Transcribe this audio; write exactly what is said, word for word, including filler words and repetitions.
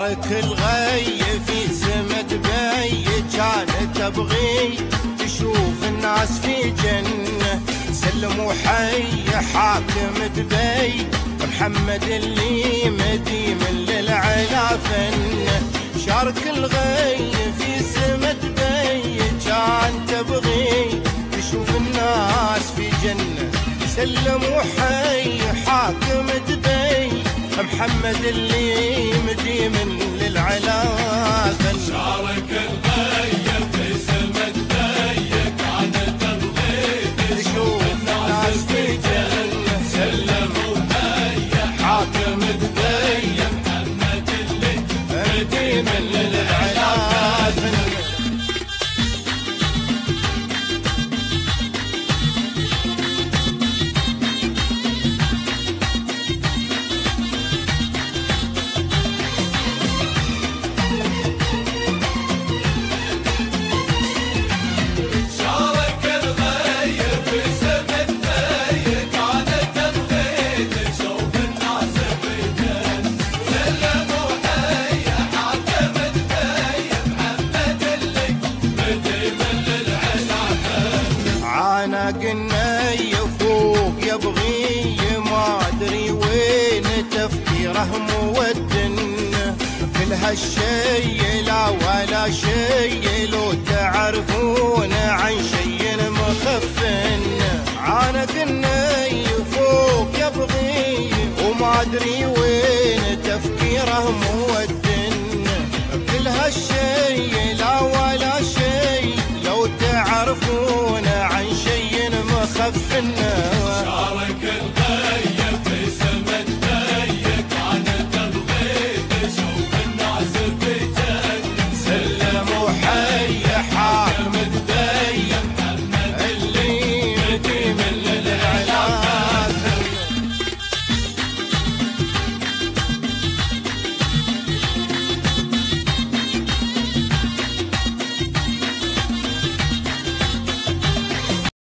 شارك الغي في سمة بي كانت تبغي تشوف الناس في جنة. سلم وحي حاكم دبي محمد اللي مديم للعلا فن. شارك الغي في سمة بي كان تبغي تشوف الناس في جنة. سلم وحي حاكم دبي محمد اللي مديم للعلا فن. شارك الغي في سمة بي كانت تبغي تشوف الناس في جنة. سلم وحي حاكم دبي محمد اللي مديم للعلا فن. قلنا يفوق يبغي ما ادري وين تفكيره مودن. كل هالشي لا ولا شي لو